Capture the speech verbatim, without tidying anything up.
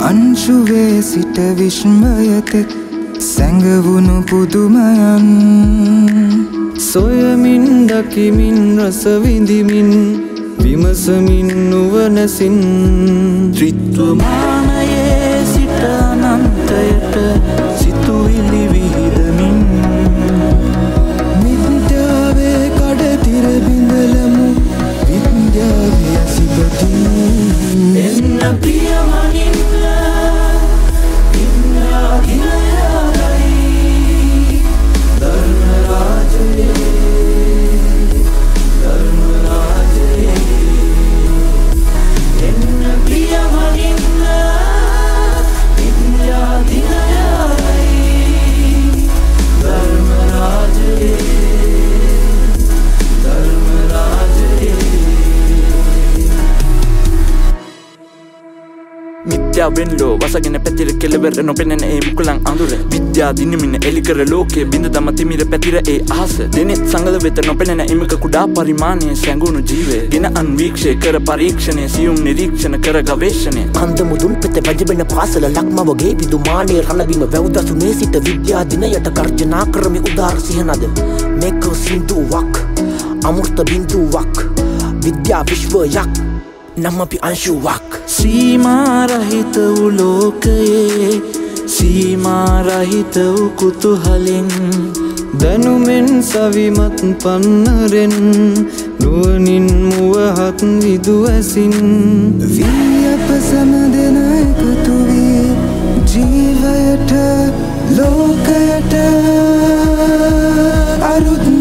අංශුවේ සිට විශ්මයතෙක් සැඟවුණු පුදුමයන් සොයමින් දකිමින් රස විඳිමින් විමසමින් නුවණසින් ත්‍රිත්වමානයේ සිට අනන්තයට සිතුවිලි විහිදමින් මිත්‍යාවේ කඩතිර බිඳලමු විද්‍යාවේ සිපතින් එන්න ප්‍රියමනින්න ඉන්ද්‍රා දිනයයි ධර්ම රාජයේ ධර්ම රාජයේ එන්න ප්‍රියමනින්න ඉන්ද්‍රා දිනයයි ධර්ම රාජයේ ධර්ම රාජයේ මිත්‍යා වෙන්ලෝ වසගෙන පැතිර කෙලවර නොපෙනෙන ඒ මුකුලන් අඳුර විද්‍යා දිනමින එලිකර ලෝකයේ බිඳ දම තිමිර පැතිර ඒ අහස දෙනෙත් සංගල වෙත නොපෙනෙන එමක කුඩා පරිමාණයේ සැඟුණු ජීවය ගෙන අන්වීක්ෂය කර පරීක්ෂණය සියුම් නිරීක්ෂණ කර ගවේෂණය අන්ද මුදුන් පෙත වැජබෙන පාසල ලක්ම වගේ විදුමානයේ රණබිම වැව්දසුනේ සිට විද්‍යා දිනයට කර්ජනා කරමි උදාර සිහනද මේක සින්දුවක් අමෘත බින්දුවක් විද්‍යා විශ්වයක් නම් අපි අංශුවක් සීමා රහිත වූ ලෝකයේ සීමා රහිත වූ කුතුහලෙන් දැනුමෙන් සවිමත් පන්නරෙන් නුවණින් මුවහත් විදුවසින් වී අප සමදෙන එකතු වී ජීවයට ලෝකයට අරුත්